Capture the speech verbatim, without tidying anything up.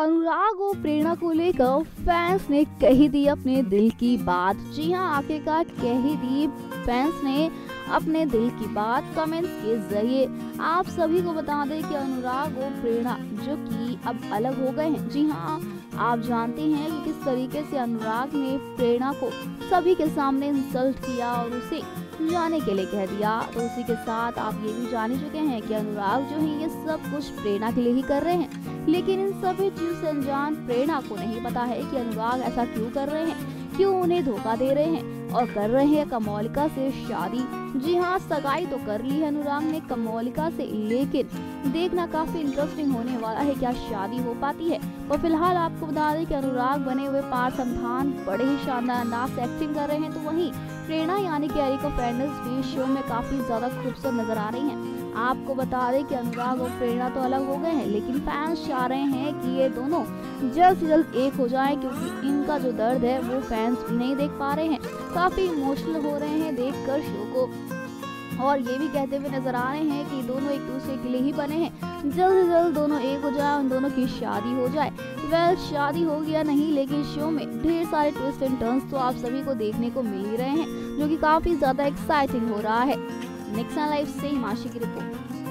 अनुराग और प्रेरणा को लेकर फैंस ने कही दी अपने दिल की बात। जी हां, आखिरकार कह ही दी फैंस ने अपने दिल की बात कमेंट्स के जरिए। आप सभी को बता दें कि अनुराग और प्रेरणा जो कि अब अलग हो गए हैं। जी हां, आप जानते हैं कि किस तरीके से अनुराग ने प्रेरणा को सभी के सामने इंसल्ट किया और उसे जाने के लिए कह दिया। तो उसी के साथ आप ये भी जान ही चुके हैं कि अनुराग जो है ये सब कुछ प्रेरणा के लिए ही कर रहे हैं, लेकिन इन सभी चीज से अनजान प्रेरणा को नहीं पता है कि अनुराग ऐसा क्यों कर रहे हैं, क्यों उन्हें धोखा दे रहे हैं और कर रहे हैं कमोलिका से शादी। जी हाँ, सगाई तो कर ली है अनुराग ने कमोलिका से, लेकिन देखना काफी इंटरेस्टिंग होने वाला है क्या शादी हो पाती है। और फिलहाल आपको बता दें कि अनुराग बने हुए पार्थ समथान बड़े ही शानदार अंदाज से एक्टिंग कर रहे हैं, तो वहीं प्रेरणा यानी कि एरिका फर्नांडिस भी शो में काफी ज्यादा खूबसूरत नजर आ रही हैं। आपको बता दें कि अनुराग और प्रेरणा तो अलग हो गए हैं, लेकिन फैंस चाह रहे हैं कि ये दोनों जल्द से जल्द एक हो जाएं, क्योंकि इनका जो दर्द है वो फैंस भी नहीं देख पा रहे हैं। काफी इमोशनल हो रहे हैं देखकर शो को, और ये भी कहते हुए नजर आ रहे हैं कि दोनों एक दूसरे के लिए ही बने हैं। जल्द से जल्द दोनों एक हो जाए, उन दोनों की शादी हो जाए। वेल, शादी हो गया नहीं, लेकिन शो में ढेर सारे ट्विस्ट एंड टर्न्स तो आप सभी को देखने को मिल ही रहे हैं, जो कि काफी ज्यादा एक्साइटिंग हो रहा है। नेक्स्ट लाइव से हिमांशी की रिपोर्ट।